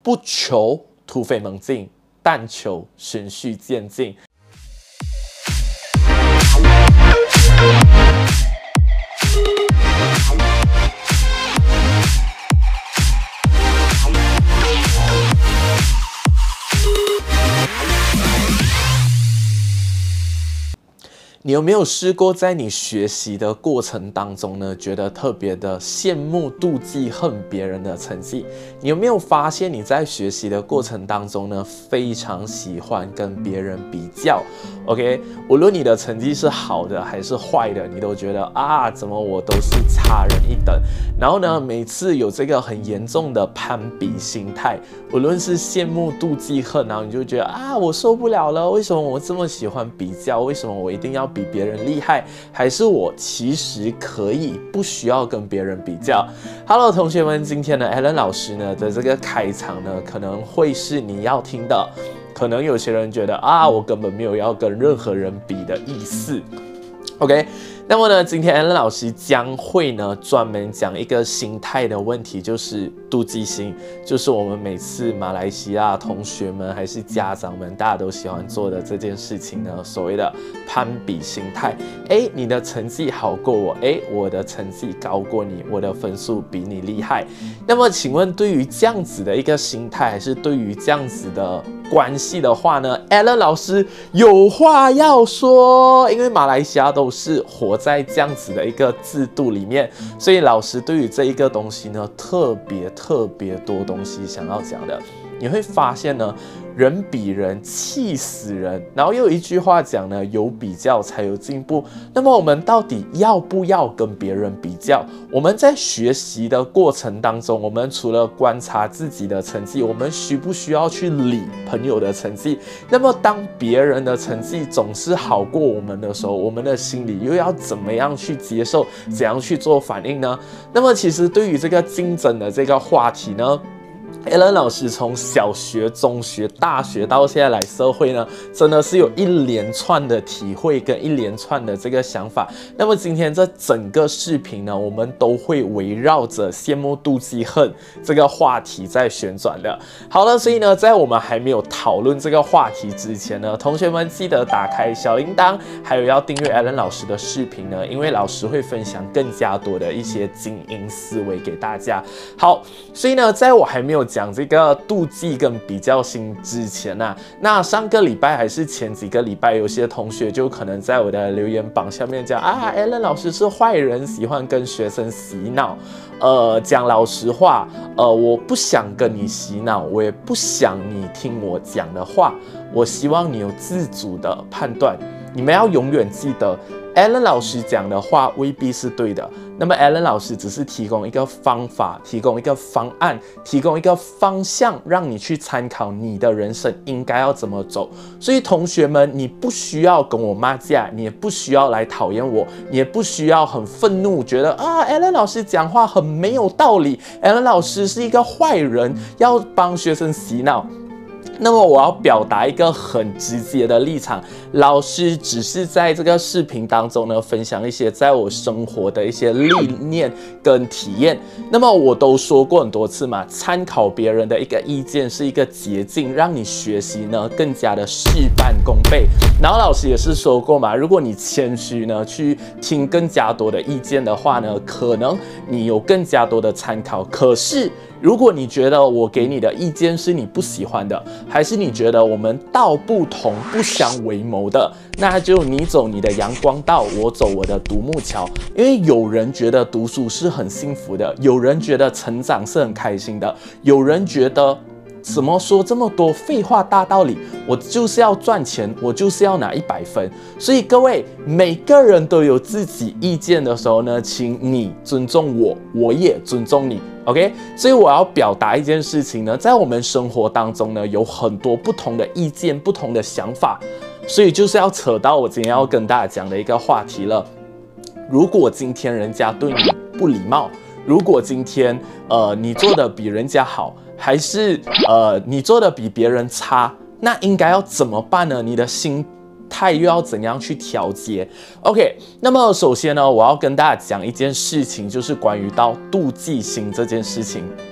不求突飞猛进，但求循序渐进。你有没有试过在你学习的过程当中呢，觉得特别的羡慕、妒忌、恨别人的成绩？你有没有发现你在学习的过程当中呢，非常喜欢跟别人比较 ？OK， 无论你的成绩是好的还是坏的，你都觉得啊，怎么我都是差人一等？然后呢，每次有这个很严重的攀比心态，无论是羡慕、妒忌、恨，然后你就觉得啊，我受不了了，为什么我这么喜欢比较？为什么我一定要比别人厉害？还是我其实可以不需要跟别人比较 ？Hello， 同学们，今天呢 ，Alan 老师呢的这个开场呢，可能会是你要听的。可能有些人觉得啊，我根本没有要跟任何人比的意思。OK， 那么呢，今天 Alan 老师将会呢专门讲一个心态的问题，就是妒忌心，就是我们每次马来西亚同学们还是家长们，大家都喜欢做的这件事情呢，所谓的攀比心态。你的成绩好过我，我的成绩高过你，我的分数比你厉害。那么，请问对于这样子的一个心态，还是对于这样子的关系的话呢 ，Alan 老师有话要说，因为马来西亚都是活在这样子的一个制度里面，所以老师对于这一个东西呢，特别多东西想要讲的。你会发现呢，人比人气死人。然后又有一句话讲呢，有比较才有进步。那么我们到底要不要跟别人比较？我们在学习的过程当中，我们除了观察自己的成绩，我们需不需要去理朋友的成绩？那么当别人的成绩总是好过我们的时候，我们的心里又要怎么样去接受？怎样去做反应呢？那么其实对于这个竞争的这个话题呢，Alan 老师从小学、中学、大学到现在来社会呢，真的是有一连串的体会跟一连串的这个想法。那么今天这整个视频呢，我们都会围绕着羡慕、妒忌、恨这个话题在旋转的。好了，所以呢，在我们还没有讨论这个话题之前呢，同学们记得打开小铃铛，还有要订阅 Alan 老师的视频呢，因为老师会分享更加多的一些精英思维给大家。好，所以呢，在我还没有讲这个妒忌跟比较心之前啊，那上个礼拜还是前几个礼拜，有些同学就可能在我的留言榜下面讲啊 ，Alan 老师是坏人，喜欢跟学生洗脑。讲老实话，我不想跟你洗脑，我也不想你听我讲的话，我希望你有自主的判断。你们要永远记得 ，Alan 老师讲的话未必是对的。那么 Alan 老师只是提供一个方法，提供一个方案，提供一个方向，让你去参考你的人生应该要怎么走。所以同学们，你不需要跟我骂架，你也不需要来讨厌我，你也不需要很愤怒，觉得啊 Alan 老师讲话很没有道理 ，Alan 老师是一个坏人，要帮学生洗脑。那么我要表达一个很直接的立场，老师只是在这个视频当中呢，分享一些在我生活的一些历练跟体验。那么我都说过很多次嘛，参考别人的一个意见是一个捷径，让你学习呢更加的事半功倍。然后老师也是说过嘛，如果你谦虚呢去听更加多的意见的话呢，可能你有更加多的参考。可是如果你觉得我给你的意见是你不喜欢的，还是你觉得我们道不同不相为谋的，那就你走你的阳光道，我走我的独木桥。因为有人觉得读书是很幸福的，有人觉得成长是很开心的，有人觉得怎么说这么多废话大道理，我就是要赚钱，我就是要拿100分。所以各位，每个人都有自己意见的时候呢，请你尊重我，我也尊重你。OK， 所以我要表达一件事情呢，在我们生活当中呢，有很多不同的意见、不同的想法，所以就是要扯到我今天要跟大家讲的一个话题了。如果今天人家对你不礼貌，如果今天你做的比人家好，还是你做的比别人差，那应该要怎么办呢？你的心态又要怎样去调节 ？OK， 那么首先呢，我要跟大家讲一件事情，就是关于到妒忌心这件事情。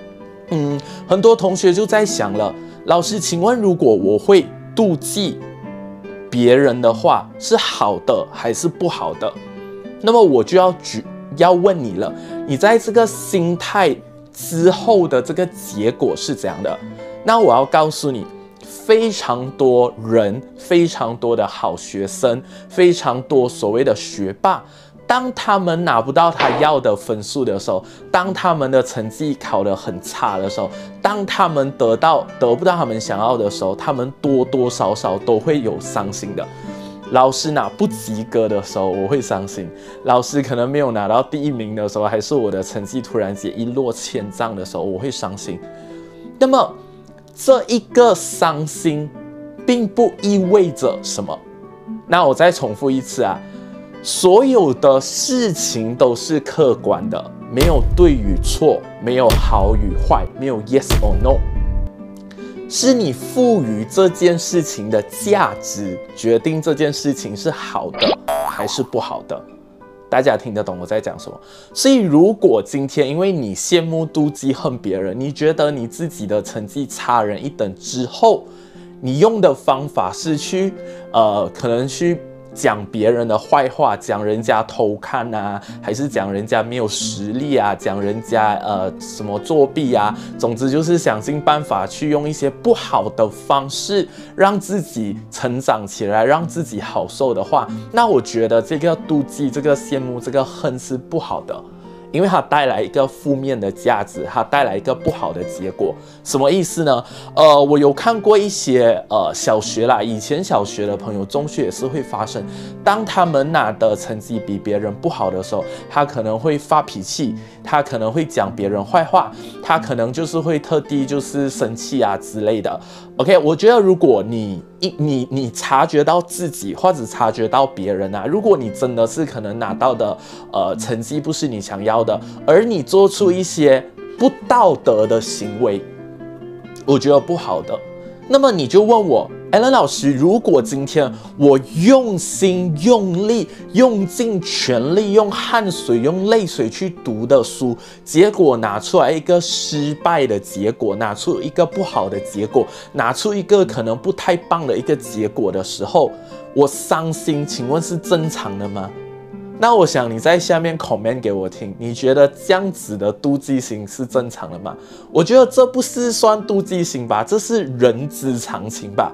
很多同学就在想了，老师，请问如果我会妒忌别人的话，是好的还是不好的？那么我就要问你了，你在这个心态之后的这个结果是怎样的？那我要告诉你，非常多人，非常多的好学生，非常多所谓的学霸，当他们拿不到他要的分数的时候，当他们的成绩考得很差的时候，当他们得不到他们想要的时候，他们多多少少都会有伤心的。老师拿不及格的时候，我会伤心；老师可能没有拿到第1名的时候，还是我的成绩突然间一落千丈的时候，我会伤心。那么这一个伤心，并不意味着什么。那我再重复一次啊，所有的事情都是客观的，没有对与错，没有好与坏，没有 yes or no。是你赋予这件事情的价值，决定这件事情是好的还是不好的。大家听得懂我在讲什么？所以如果今天因为你羡慕、妒忌、恨别人，你觉得你自己的成绩差人一等之后，你用的方法是去可能去讲别人的坏话，讲人家偷看啊，还是讲人家没有实力啊，讲人家什么作弊啊，总之就是想尽办法去用一些不好的方式让自己成长起来，让自己好受的话，那我觉得这个妒忌、这个羡慕、这个恨是不好的。因为它带来一个负面的价值，它带来一个不好的结果。什么意思呢？我有看过一些小学啦，以前小学的朋友，中学也是会发生。当他们拿的成绩比别人不好的时候，他可能会发脾气，他可能会讲别人坏话，他可能就是会特地就是生气啊之类的。OK， 我觉得如果你察觉到自己或者察觉到别人啊，如果你真的是可能拿到的成绩不是你想要的，而你做出一些不道德的行为，我觉得不好的，那么你就问我 Alan 老师，如果今天我用心用力用尽全力用汗水用泪水去读的书，结果拿出来一个失败的结果，拿出一个不好的结果，拿出一个可能不太棒的一个结果的时候，我伤心，请问是正常的吗？那我想你在下面 comment 给我听，你觉得这样子的妒忌心是正常的吗？我觉得这不是算妒忌心吧，这是人之常情吧。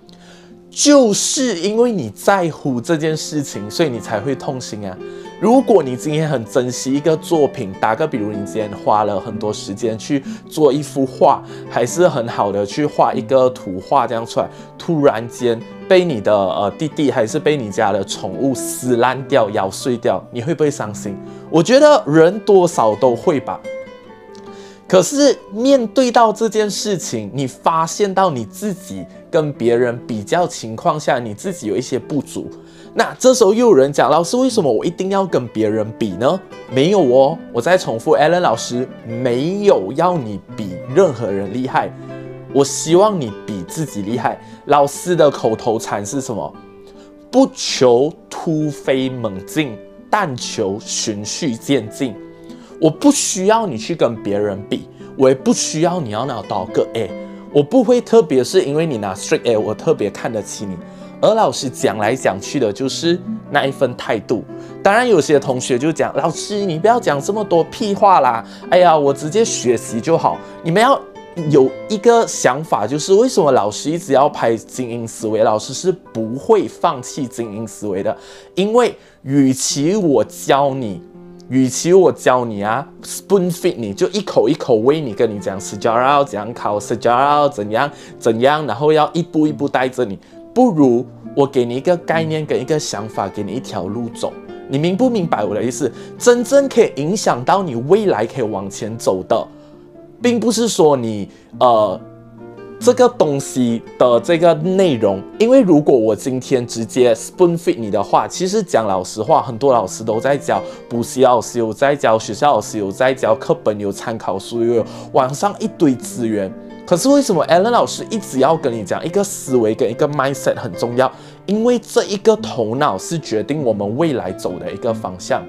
就是因为你在乎这件事情，所以你才会痛心啊。如果你今天很珍惜一个作品，打个比如，你今天花了很多时间去做一幅画，还是很好的去画一个图画这样出来，突然间被你的弟弟还是被你家的宠物撕烂掉、咬碎掉，你会不会伤心？我觉得人多少都会吧。可是面对到这件事情，你发现到你自己跟别人比较情况下，你自己有一些不足，那这时候又有人讲，老师，为什么我一定要跟别人比呢？没有哦，我再重复 ，Alan 老师没有要你比任何人厉害，我希望你比自己厉害。老师的口头禅是什么？不求突飞猛进，但求循序渐进。我不需要你去跟别人比，我也不需要你要拿多少个 A， 我不会特别是因为你拿 straight A， 我特别看得起你。而老师讲来讲去的就是那一份态度。当然有些同学就讲，老师你不要讲这么多屁话啦，哎呀我直接学习就好。你们要有一个想法，就是为什么老师一直要拍精英思维？老师是不会放弃精英思维的，因为与其我教你啊 spoon feed 你，就一口一口喂你，跟你讲 sejarah 要怎样考 sejarah 要怎样，然后要一步一步带着你，不如我给你一个概念跟一个想法，给你一条路走。你明不明白我的意思？真正可以影响到你未来可以往前走的，并不是说你这个东西的这个内容，因为如果我今天直接 spoon feed 你的话，其实讲老实话，很多老师都在教，补习老师有在教，学校老师有在教，课本有参考书，有网上一堆资源。可是为什么 Alan 老师一直要跟你讲一个思维跟一个 mindset 很重要？因为这一个头脑是决定我们未来走的一个方向。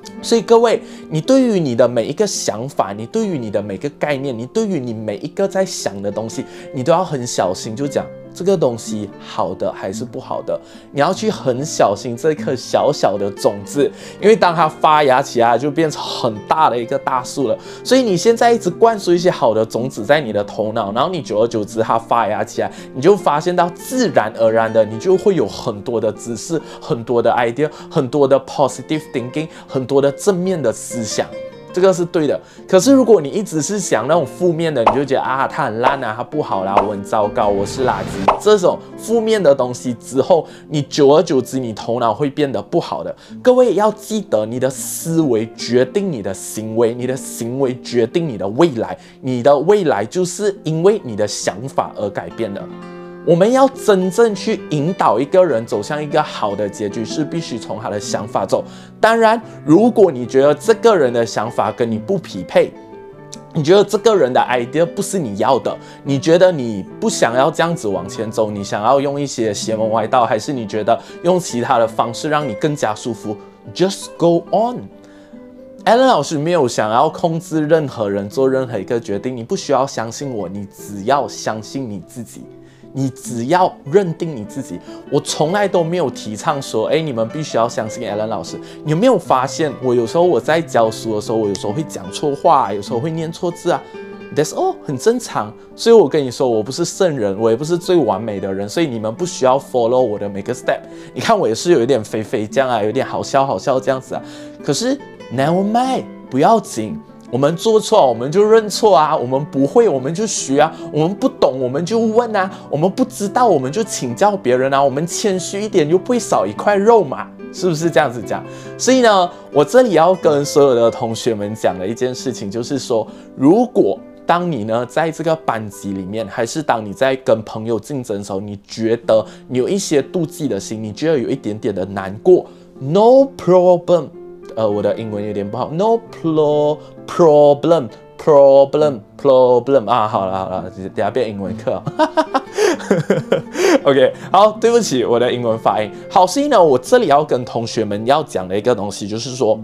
所以各位，你对于你的每一个想法，你对于你的每个概念，你对于你每一个在想的东西，你都要很小心，就讲这个东西好的还是不好的，你要去很小心这颗小小的种子，因为当它发芽起来，就变成很大的一个大树了。所以你现在一直灌输一些好的种子在你的头脑，然后你久而久之它发芽起来，你就发现到自然而然的，你就会有很多的知识，很多的 idea， 很多的 positive thinking， 很多的正面的思想。这个是对的，可是如果你一直是想那种负面的，你就觉得啊，它很烂啊，它不好啦，我很糟糕，我是垃圾，这种负面的东西之后，你久而久之，你头脑会变得不好的。各位要记得，你的思维决定你的行为，你的行为决定你的未来，你的未来就是因为你的想法而改变的。我们要真正去引导一个人走向一个好的结局，是必须从他的想法走。当然，如果你觉得这个人的想法跟你不匹配，你觉得这个人的 idea 不是你要的，你觉得你不想要这样子往前走，你想要用一些邪门歪道，还是你觉得用其他的方式让你更加舒服 ，just go on。Alan 老师没有想要控制任何人做任何一个决定，你不需要相信我，你只要相信你自己。你只要认定你自己，我从来都没有提倡说，你们必须要相信 Alan 老师。你有没有发现，我有时候我在教书的时候，我有时候会讲错话，有时候会念错字啊 ，That's all， 很正常。所以我跟你说，我不是圣人，我也不是最完美的人，所以你们不需要 follow 我的每个 step。你看我也是有一点肥肥这样啊，有点好笑这样子啊。可是 never mind， 不要紧。我们做错，我们就认错啊；我们不会，我们就学啊；我们不懂，我们就问啊；我们不知道，我们就请教别人啊。我们谦虚一点，又不会少一块肉嘛，是不是这样子讲？所以呢，我这里要跟所有的同学们讲的一件事情，就是说，如果当你呢在这个班级里面，还是当你在跟朋友竞争的时候，你觉得你有一些妒忌的心，你觉得有一点点的难过 ，no problem。我的英文有点不好 ，no problem 啊，好了，等下变英文课OK， 好，对不起，我的英文发音好。所以呢，我这里要跟同学们要讲的一个东西，就是说，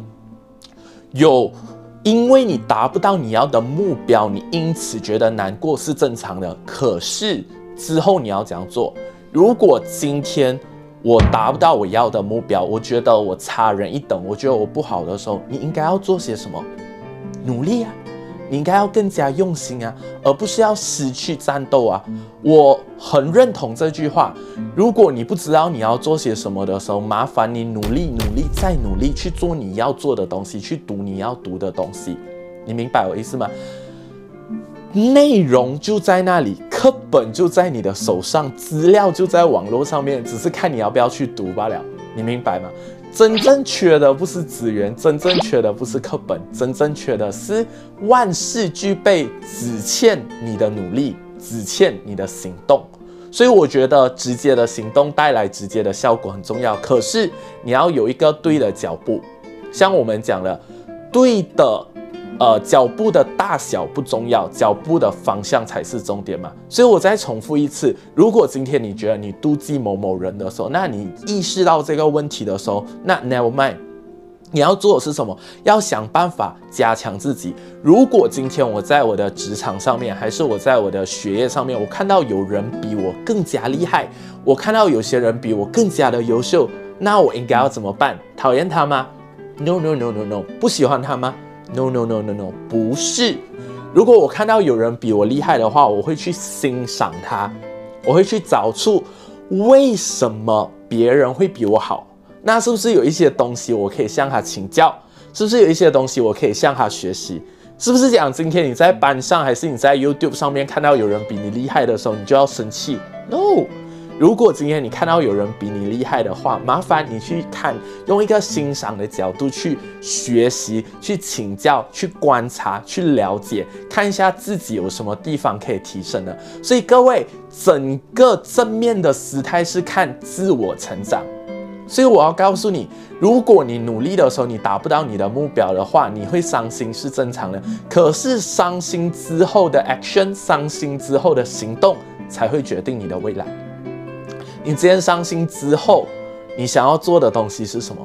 因为你达不到你要的目标，你因此觉得难过是正常的。可是之后你要怎样做？如果今天我达不到我要的目标，我觉得我差人一等，我觉得我不好的时候，你应该要做些什么？努力啊！你应该要更加用心啊，而不是要失去战斗啊！我很认同这句话。如果你不知道你要做些什么的时候，麻烦你努力再努力去做你要做的东西，去读你要读的东西。你明白我意思吗？内容就在那里，课本就在你的手上，资料就在网络上面，只是看你要不要去读罢了。你明白吗？真正缺的不是资源，真正缺的不是课本，真正缺的是万事俱备，只欠你的努力，只欠你的行动。所以我觉得直接的行动带来直接的效果很重要，可是你要有一个对的脚步。像我们讲了，对的脚步的大小不重要，脚步的方向才是重点嘛。所以我再重复一次，如果今天你觉得你妒忌某某人的时候，那你意识到这个问题的时候，那 never mind， 你要做的是什么？要想办法加强自己。如果今天我在我的职场上面，还是我在我的学业上面，我看到有人比我更加厉害，我看到有些人比我更加的优秀，那我应该要怎么办？讨厌他吗？ No， 不喜欢他吗？No， 不是。如果我看到有人比我厉害的话，我会去欣赏他，我会去找出为什么别人会比我好。那是不是有一些东西我可以向他请教？是不是有一些东西我可以向他学习？是不是讲今天你在班上还是你在 YouTube 上面看到有人比你厉害的时候，你就要生气 ？No。如果今天你看到有人比你厉害的话，麻烦你去看，用一个欣赏的角度去学习、去请教、去观察、去了解，看一下自己有什么地方可以提升的。所以各位，整个正面的姿态是看自我成长。所以我要告诉你，如果你努力的时候你达不到你的目标的话，你会伤心是正常的。可是伤心之后的 action， 伤心之后的行动，才会决定你的未来。你今天伤心之后，你想要做的东西是什么？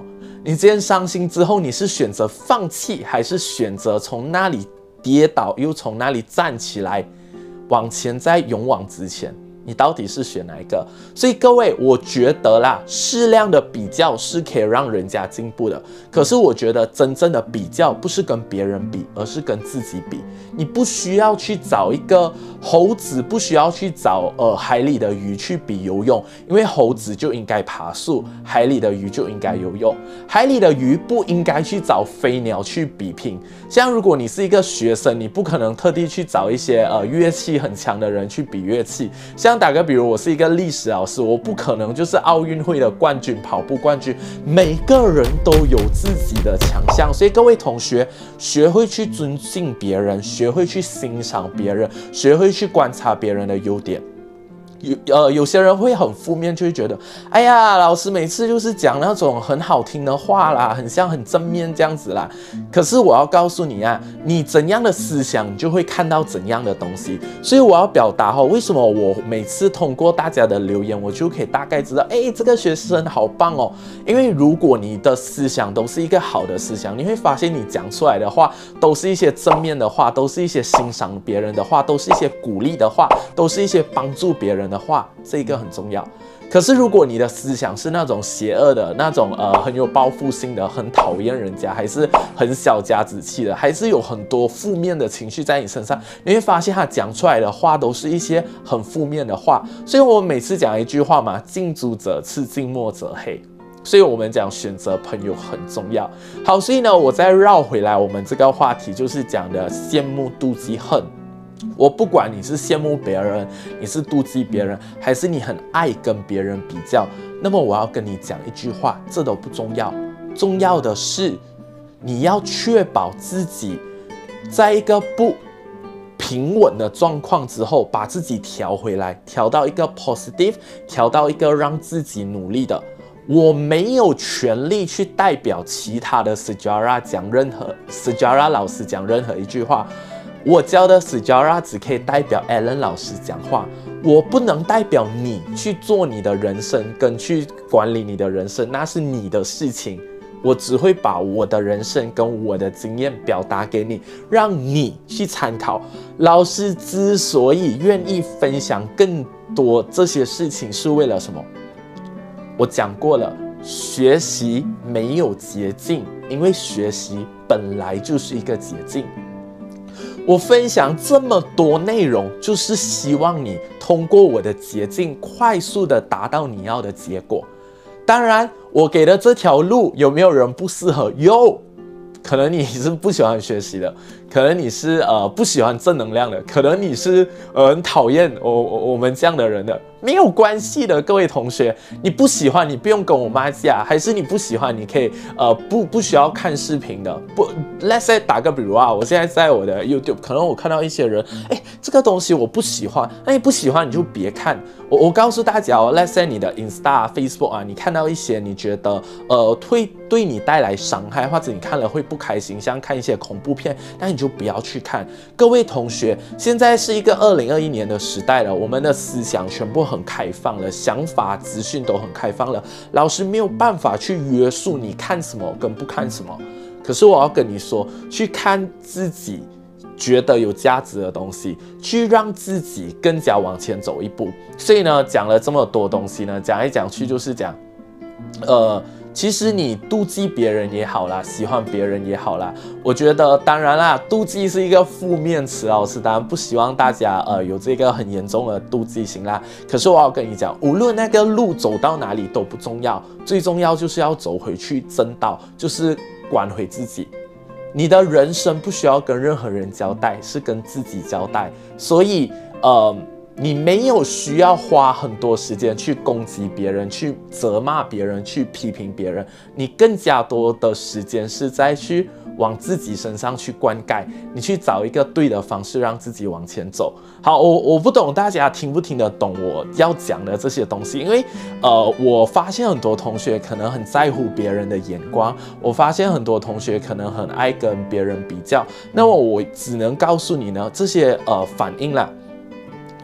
你今天伤心之后，你是选择放弃，还是选择从那里跌倒，又从那里站起来，往前再勇往直前？你到底是选哪一个？所以各位，我觉得啦，适量的比较是可以让人家进步的。可是我觉得真正的比较不是跟别人比，而是跟自己比。你不需要去找一个猴子，不需要去找海里的鱼去比游泳，因为猴子就应该爬树，海里的鱼就应该游泳。海里的鱼不应该去找飞鸟去比拼。像如果你是一个学生，你不可能特地去找一些乐器很强的人去比乐器。像打个比如，我是一个历史老师，我不可能就是奥运会的冠军、跑步冠军。每个人都有自己的强项，所以各位同学，学会去尊敬别人，学会去欣赏别人，学会去观察别人的优点。有些人会很负面，就会觉得，哎呀，老师每次就是讲那种很好听的话啦，很正面这样子啦。可是我要告诉你啊，你怎样的思想，你就会看到怎样的东西。所以我要表达为什么我每次通过大家的留言，我就可以大概知道，这个学生好棒哦。因为如果你的思想都是一个好的思想，你会发现你讲出来的话都是一些正面的话，都是一些欣赏别人的话，都是一些鼓励的话，都是一些帮助别人的话，这个很重要。可是如果你的思想是那种邪恶的，那种很有报复性的，很讨厌人家，还是很小家子气的，还是有很多负面的情绪在你身上，你会发现他讲出来的话都是一些很负面的话。所以我们每次讲一句话嘛，近朱者赤，近墨者黑。所以我们讲选择朋友很重要。好，所以呢，我再绕回来，我们这个话题就是讲的羡慕、妒忌、恨。我不管你是羡慕别人，你是妒忌别人，还是你很爱跟别人比较，那么我要跟你讲一句话，这都不重要，重要的是你要确保自己在一个不平稳的状况之后，把自己调回来，调到一个 positive， 调到一个让自己努力的。我没有权利去代表其他的 Sejarah 讲任何 Sejarah 老师讲任何一句话。我教的 Sejarah 只可以代表 Alan 老师讲话，我不能代表你去做你的人生跟去管理你的人生，那是你的事情。我只会把我的人生跟我的经验表达给你，让你去参考。老师之所以愿意分享更多这些事情，是为了什么？我讲过了，学习没有捷径，因为学习本来就是一个捷径。我分享这么多内容，就是希望你通过我的捷径，快速的达到你要的结果。当然，我给的这条路有没有人不适合？有，可能你是不喜欢学习的，可能你是不喜欢正能量的，可能你是很讨厌我们这样的人的。没有关系的，各位同学，你不喜欢你不用跟我妈讲，还是你不喜欢你可以不需要看视频的。不 ，let's say 打个比如啊，我现在在我的 YouTube， 可能我看到一些人，这个东西我不喜欢，那你不喜欢你就别看。我告诉大家let's say 你的 Insta、Facebook 啊，你看到一些你觉得会对你带来伤害，或者你看了会不开心，像看一些恐怖片，那你就不要去看。各位同学，现在是一个2021年的时代了，我们的思想全部很开放了，想法、资讯都很开放了，老师没有办法去约束你看什么跟不看什么。可是我要跟你说，去看自己觉得有价值的东西，去让自己更加往前走一步。所以呢，讲了这么多东西呢，讲来讲去就是讲，其实你妒忌别人也好啦，喜欢别人也好啦，我觉得当然啦，妒忌是一个负面词，老师当然不希望大家有这个很严重的妒忌心啦。可是我要跟你讲，无论那个路走到哪里都不重要，最重要就是要走回去正道，就是管回自己。你的人生不需要跟任何人交代，是跟自己交代。所以你没有需要花很多时间去攻击别人，去责骂别人，去批评别人，你更加多的时间是在去往自己身上去灌溉，你去找一个对的方式让自己往前走。好，我不懂大家听不听得懂我要讲的这些东西，因为我发现很多同学可能很在乎别人的眼光，我发现很多同学可能很爱跟别人比较，那么我只能告诉你呢，这些反应啦，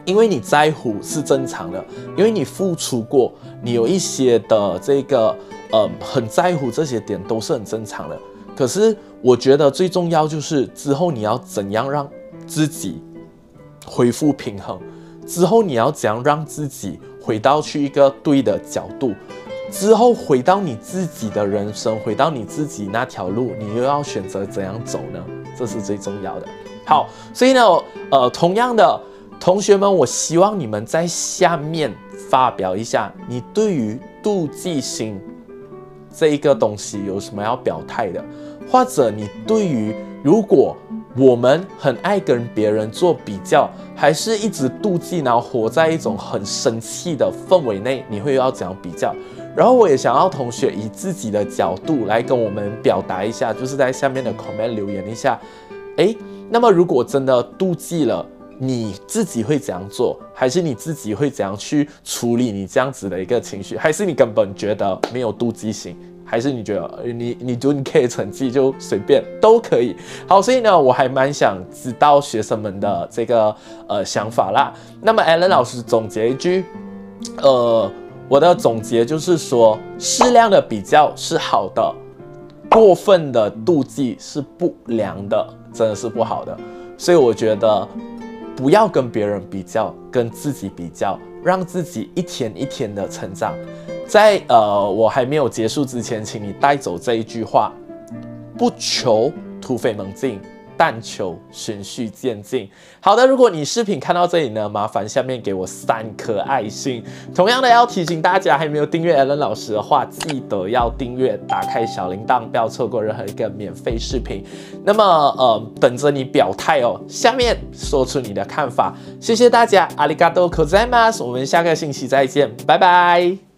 因为你在乎是正常的，因为你付出过，你有一些的这个很在乎这些点都是很正常的。可是我觉得最重要就是之后你要怎样让自己恢复平衡，之后你要怎样让自己回到去一个对的角度，之后回到你自己的人生，回到你自己那条路，你又要选择怎样走呢？这是最重要的。好，所以呢，同样的同学们，我希望你们在下面发表一下，你对于妒忌心这一个东西有什么要表态的，或者你对于如果我们很爱跟别人做比较，还是一直妒忌，然后活在一种很生气的氛围内，你会要怎样比较？然后我也想要同学以自己的角度来跟我们表达一下，就是在下面的 comment 留言一下，那么如果真的妒忌了，你自己会怎样做？还是你自己会怎样去处理你这样子的一个情绪？还是你根本觉得没有妒忌心？还是你觉得你don't care成绩就随便都可以？好，所以呢，我还蛮想知道学生们的这个想法啦。那么 Alan 老师总结一句，我的总结就是说，适量的比较是好的，过分的妒忌是不良的，真的是不好的。所以我觉得不要跟别人比较，跟自己比较，让自己一天一天的成长。在我还没有结束之前，请你带走这一句话：不求突飞猛进，但求循序渐进。好的，如果你视频看到这里呢，麻烦下面给我3颗爱心。同样的，要提醒大家，还没有订阅 Alan 老师的话，记得要订阅，打开小铃铛，不要错过任何一个免费视频。那么等着你表态哦，下面说出你的看法。谢谢大家，ありがとうございます。我们下个星期再见，拜拜。